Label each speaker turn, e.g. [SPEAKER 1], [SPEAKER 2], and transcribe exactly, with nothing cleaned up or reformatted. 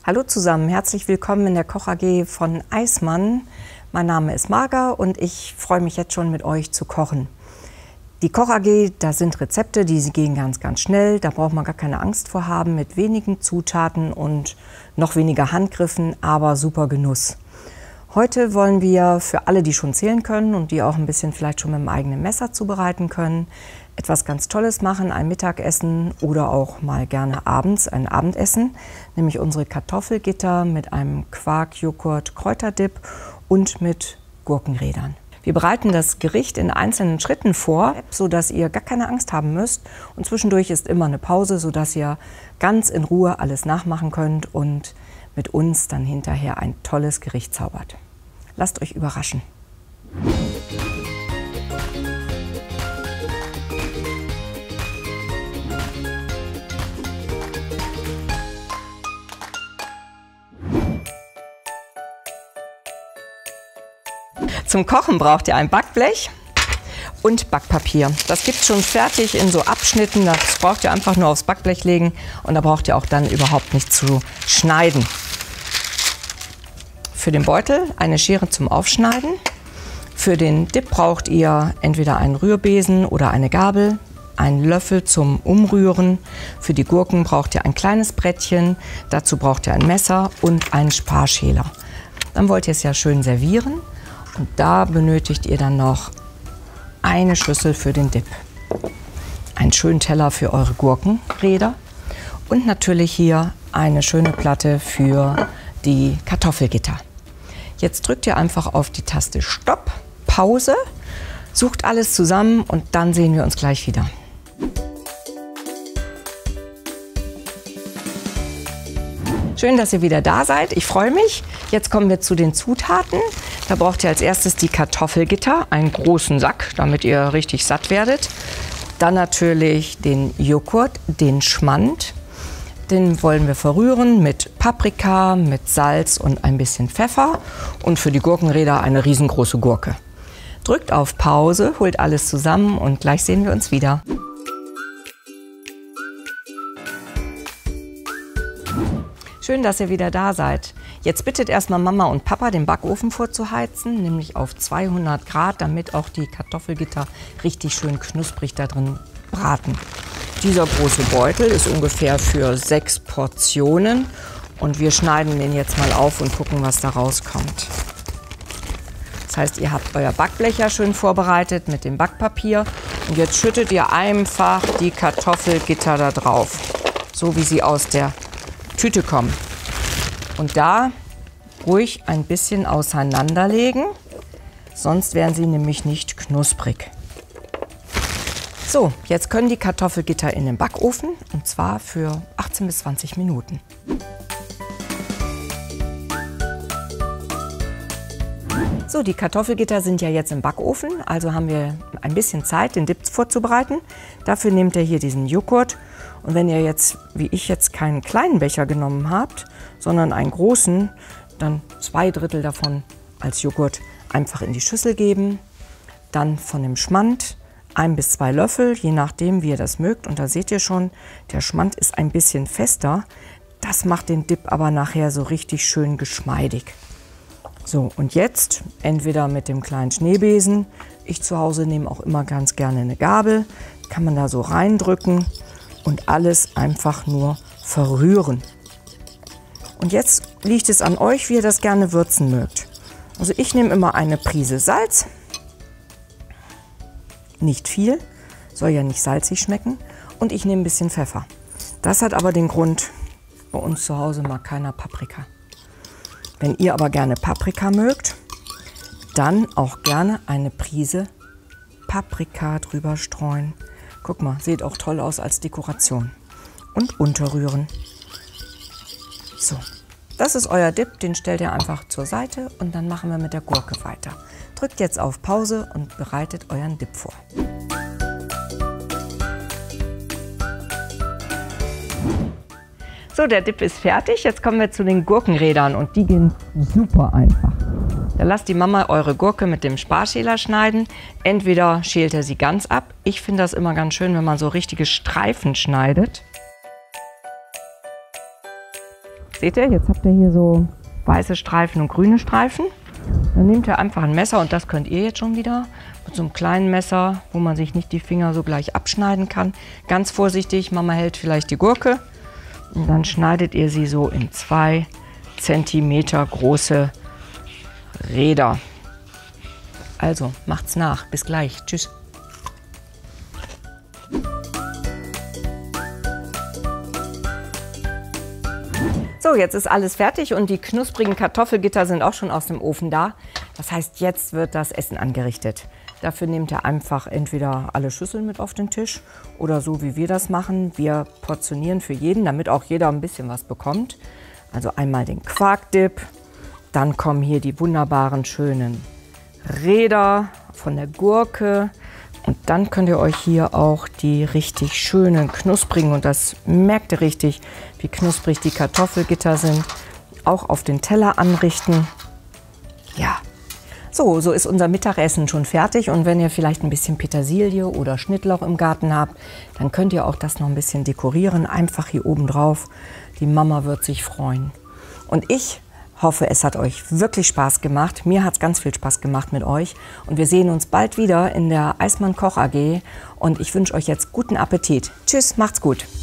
[SPEAKER 1] Hallo zusammen, herzlich willkommen in der Koch A G von Eismann. Mein Name ist Marga und ich freue mich jetzt schon mit euch zu kochen. Die Koch A G, da sind Rezepte, die gehen ganz, ganz schnell. Da braucht man gar keine Angst vor haben, mit wenigen Zutaten und noch weniger Handgriffen, aber super Genuss. Heute wollen wir für alle, die schon zählen können und die auch ein bisschen vielleicht schon mit dem eigenen Messer zubereiten können, etwas ganz Tolles machen, ein Mittagessen oder auch mal gerne abends ein Abendessen, nämlich unsere Kartoffelgitter mit einem Quark-Joghurt-Kräuterdip und mit Gurkenrädern. Wir bereiten das Gericht in einzelnen Schritten vor, sodass ihr gar keine Angst haben müsst. Und zwischendurch ist immer eine Pause, sodass ihr ganz in Ruhe alles nachmachen könnt und mit uns dann hinterher ein tolles Gericht zaubert. Lasst euch überraschen. Zum Kochen braucht ihr ein Backblech und Backpapier. Das gibt es schon fertig in so Abschnitten. Das braucht ihr einfach nur aufs Backblech legen und da braucht ihr auch dann überhaupt nicht zu schneiden. Für den Beutel eine Schere zum Aufschneiden. Für den Dip braucht ihr entweder einen Rührbesen oder eine Gabel, einen Löffel zum Umrühren. Für die Gurken braucht ihr ein kleines Brettchen. Dazu braucht ihr ein Messer und einen Sparschäler. Dann wollt ihr es ja schön servieren. Und da benötigt ihr dann noch eine Schüssel für den Dip, einen schönen Teller für eure Gurkenräder und natürlich hier eine schöne Platte für die Kartoffelgitter. Jetzt drückt ihr einfach auf die Taste Stopp, Pause, sucht alles zusammen und dann sehen wir uns gleich wieder. Schön, dass ihr wieder da seid. Ich freue mich. Jetzt kommen wir zu den Zutaten. Da braucht ihr als erstes die Kartoffelgitter, einen großen Sack, damit ihr richtig satt werdet. Dann natürlich den Joghurt, den Schmand. Den wollen wir verrühren mit Paprika, mit Salz und ein bisschen Pfeffer. Und für die Gurkenräder eine riesengroße Gurke. Drückt auf Pause, holt alles zusammen und gleich sehen wir uns wieder. Schön, dass ihr wieder da seid. Jetzt bittet erstmal Mama und Papa, den Backofen vorzuheizen, nämlich auf zweihundert Grad, damit auch die Kartoffelgitter richtig schön knusprig da drin braten. Dieser große Beutel ist ungefähr für sechs Portionen und wir schneiden den jetzt mal auf und gucken, was da rauskommt. Das heißt, ihr habt euer Backblech ja schön vorbereitet mit dem Backpapier und jetzt schüttet ihr einfach die Kartoffelgitter da drauf, so wie sie aus der Tüte kommen. Und da ruhig ein bisschen auseinanderlegen, sonst werden sie nämlich nicht knusprig. So, jetzt können die Kartoffelgitter in den Backofen und zwar für achtzehn bis zwanzig Minuten. So, die Kartoffelgitter sind ja jetzt im Backofen, also haben wir ein bisschen Zeit, den Dip vorzubereiten. Dafür nehmt ihr hier diesen Joghurt. Und wenn ihr jetzt, wie ich jetzt, keinen kleinen Becher genommen habt, sondern einen großen, dann zwei Drittel davon als Joghurt einfach in die Schüssel geben. Dann von dem Schmand ein bis zwei Löffel, je nachdem, wie ihr das mögt. Und da seht ihr schon, der Schmand ist ein bisschen fester. Das macht den Dip aber nachher so richtig schön geschmeidig. So, und jetzt entweder mit dem kleinen Schneebesen. Ich zu Hause nehme auch immer ganz gerne eine Gabel. Kann man da so reindrücken. Und alles einfach nur verrühren. Und jetzt liegt es an euch, wie ihr das gerne würzen mögt. Also ich nehme immer eine Prise Salz. Nicht viel, soll ja nicht salzig schmecken. Und ich nehme ein bisschen Pfeffer. Das hat aber den Grund, bei uns zu Hause mag keiner Paprika. Wenn ihr aber gerne Paprika mögt, dann auch gerne eine Prise Paprika drüber streuen. Guck mal, sieht auch toll aus als Dekoration. Und unterrühren. So, das ist euer Dip, den stellt ihr einfach zur Seite und dann machen wir mit der Gurke weiter. Drückt jetzt auf Pause und bereitet euren Dip vor. So, der Dip ist fertig. Jetzt kommen wir zu den Gurkenrädern und die gehen super einfach. Da lasst die Mama eure Gurke mit dem Sparschäler schneiden. Entweder schält ihr sie ganz ab. Ich finde das immer ganz schön, wenn man so richtige Streifen schneidet. Seht ihr, jetzt habt ihr hier so weiße Streifen und grüne Streifen. Dann nehmt ihr einfach ein Messer und das könnt ihr jetzt schon wieder. Mit so einem kleinen Messer, wo man sich nicht die Finger so gleich abschneiden kann. Ganz vorsichtig, Mama hält vielleicht die Gurke. Und dann schneidet ihr sie so in zwei Zentimeter große Räder. Also, macht's nach. Bis gleich. Tschüss. So, jetzt ist alles fertig und die knusprigen Kartoffelgitter sind auch schon aus dem Ofen da. Das heißt, jetzt wird das Essen angerichtet. Dafür nehmt ihr einfach entweder alle Schüsseln mit auf den Tisch oder so, wie wir das machen. Wir portionieren für jeden, damit auch jeder ein bisschen was bekommt. Also einmal den Quarkdip, dann kommen hier die wunderbaren, schönen Räder von der Gurke. Und dann könnt ihr euch hier auch die richtig schönen, knusprigen, und das merkt ihr richtig, wie knusprig die Kartoffelgitter sind, auch auf den Teller anrichten. Ja, so, so ist unser Mittagessen schon fertig. Und wenn ihr vielleicht ein bisschen Petersilie oder Schnittlauch im Garten habt, dann könnt ihr auch das noch ein bisschen dekorieren, einfach hier oben drauf. Die Mama wird sich freuen. Und ich hoffe, es hat euch wirklich Spaß gemacht. Mir hat es ganz viel Spaß gemacht mit euch. Und wir sehen uns bald wieder in der Eismann Koch A G. Und ich wünsche euch jetzt guten Appetit. Tschüss, macht's gut.